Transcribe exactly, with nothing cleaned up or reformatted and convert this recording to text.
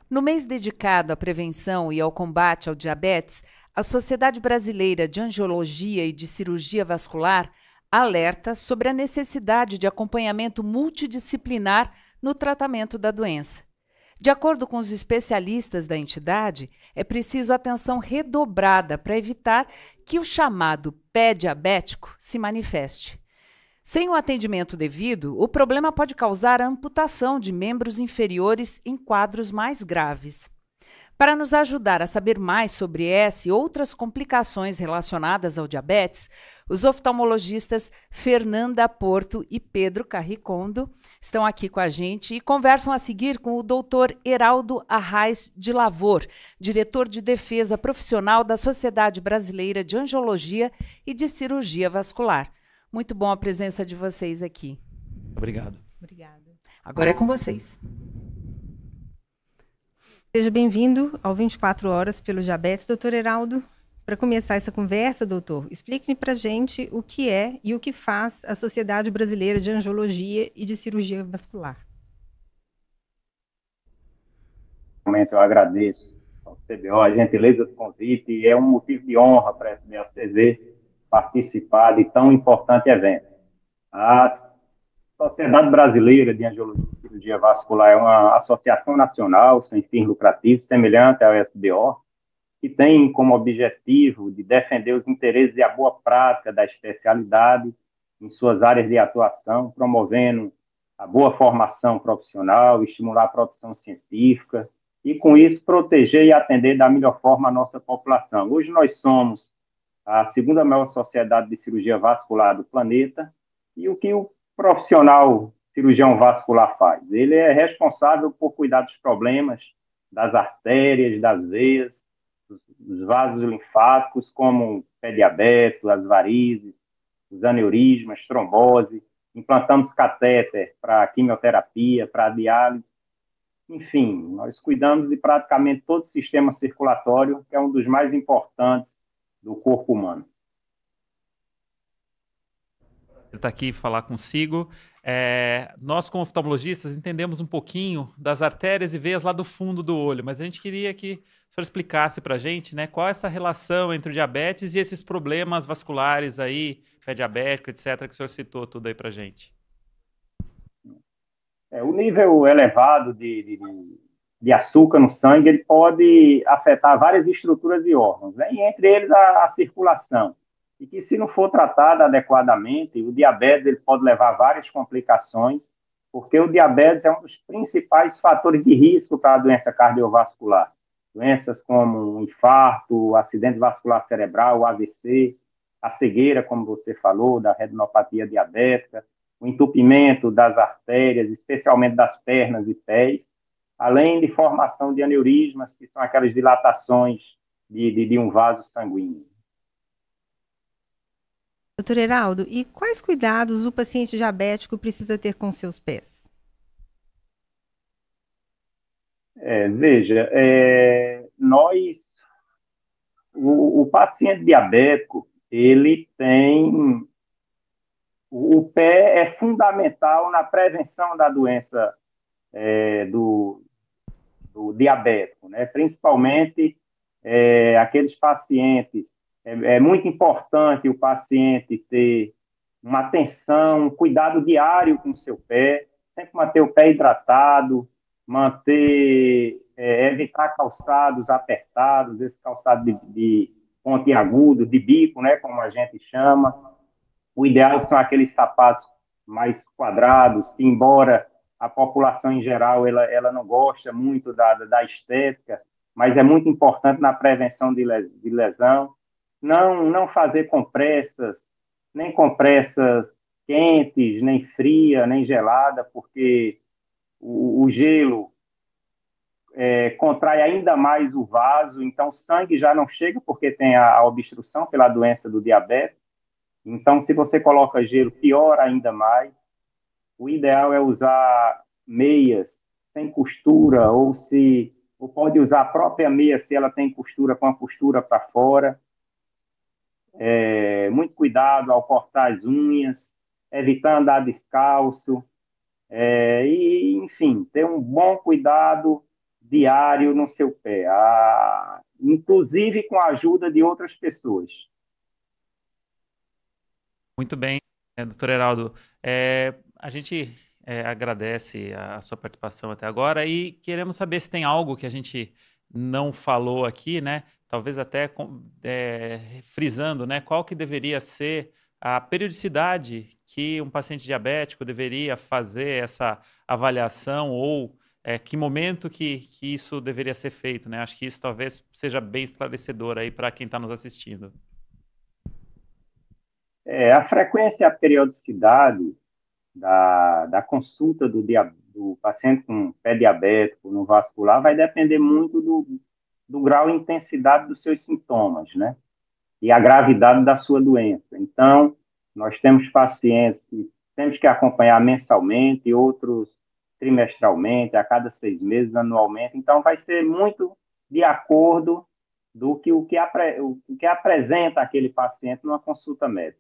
No mês dedicado à prevenção e ao combate ao diabetes, a Sociedade Brasileira de Angiologia e de Cirurgia Vascular alerta sobre a necessidade de acompanhamento multidisciplinar no tratamento da doença. De acordo com os especialistas da entidade, é preciso atenção redobrada para evitar que o chamado pé diabético se manifeste. Sem o atendimento devido, o problema pode causar a amputação de membros inferiores em quadros mais graves. Para nos ajudar a saber mais sobre essa e outras complicações relacionadas ao diabetes, os oftalmologistas Fernanda Porto e Pedro Carricondo estão aqui com a gente e conversam a seguir com o doutor Heraldo Arraes de Lavor, diretor de defesa profissional da Sociedade Brasileira de Angiologia e de Cirurgia Vascular. Muito bom a presença de vocês aqui. Obrigado. Obrigada. Agora é com vocês. Seja bem-vindo ao vinte e quatro horas pelo diabetes, doutor Heraldo. Para começar essa conversa, doutor, explique para a gente o que é e o que faz a Sociedade Brasileira de Angiologia e de Cirurgia Vascular. Eu agradeço ao C B O a gentileza do convite e é um motivo de honra para a S B O T V participar de tão importante evento. A Sociedade Brasileira de Angiologia e Cirurgia Vascular é uma associação nacional sem fins lucrativos, semelhante ao S B O, que tem como objetivo de defender os interesses e a boa prática da especialidade em suas áreas de atuação, promovendo a boa formação profissional, estimular a produção científica e, com isso, proteger e atender da melhor forma a nossa população. Hoje nós somos a segunda maior sociedade de cirurgia vascular do planeta e o que o profissional cirurgião vascular faz? Ele é responsável por cuidar dos problemas das artérias, das veias, dos vasos linfáticos, como o pé diabético, as varizes, os aneurismas, trombose. Implantamos catéter para quimioterapia, para diálise. Enfim, nós cuidamos de praticamente todo o sistema circulatório, que é um dos mais importantes do corpo humano. Está aqui falar consigo. É, nós, como oftalmologistas, entendemos um pouquinho das artérias e veias lá do fundo do olho, mas a gente queria que o senhor explicasse para a gente, né, qual é essa relação entre o diabetes e esses problemas vasculares aí, pé diabético, etcétera, que o senhor citou tudo aí para a gente. É, o nível elevado de, de, de açúcar no sangue ele pode afetar várias estruturas e órgãos, né, e entre eles a, a circulação. E que, se não for tratado adequadamente, o diabetes ele pode levar a várias complicações, porque o diabetes é um dos principais fatores de risco para a doença cardiovascular. Doenças como o infarto, o acidente vascular cerebral, o A V C, a cegueira, como você falou, da retinopatia diabética, o entupimento das artérias, especialmente das pernas e pés, além de formação de aneurismas, que são aquelas dilatações de, de, de um vaso sanguíneo. Doutor Heraldo, e quais cuidados o paciente diabético precisa ter com seus pés? É, veja, é, nós, o, o paciente diabético, ele tem, o, o pé é fundamental na prevenção da doença é, do, do diabético, né? Principalmente é, aqueles pacientes. É, é muito importante o paciente ter uma atenção, um cuidado diário com o seu pé, sempre manter o pé hidratado, manter, é, evitar calçados apertados, esse calçado de, de pontiagudo, de bico, né, como a gente chama. O ideal são aqueles sapatos mais quadrados, que, embora a população em geral ela, ela não gosta muito da, da estética, mas é muito importante na prevenção de lesão. Não, não fazer compressas, nem compressas quentes, nem fria, nem gelada, porque o, o gelo é, contrai ainda mais o vaso, então o sangue já não chega porque tem a, a obstrução pela doença do diabetes. Então, se você coloca gelo, piora ainda mais. O ideal é usar meias sem costura, ou se ou pode usar a própria meia se ela tem costura, com a costura para fora. É, muito cuidado ao cortar as unhas, evitar andar descalço, é, e, enfim, ter um bom cuidado diário no seu pé, a, inclusive com a ajuda de outras pessoas. Muito bem, é, doutor Heraldo. É, a gente é, agradece a, a sua participação até agora e queremos saber se tem algo que a gente não falou aqui, né? Talvez até com- é, frisando, né? Qual que deveria ser a periodicidade que um paciente diabético deveria fazer essa avaliação ou é, que momento que, que isso deveria ser feito, né? Acho que isso talvez seja bem esclarecedor aí para quem está nos assistindo. É, a frequência e a periodicidade da, da consulta do, dia, do paciente com pé diabético no vascular vai depender muito do, do grau e intensidade dos seus sintomas, né? E a gravidade da sua doença. Então, nós temos pacientes que temos que acompanhar mensalmente, outros trimestralmente, a cada seis meses, anualmente. Então, vai ser muito de acordo do que o que, apre, o que apresenta aquele paciente numa consulta médica.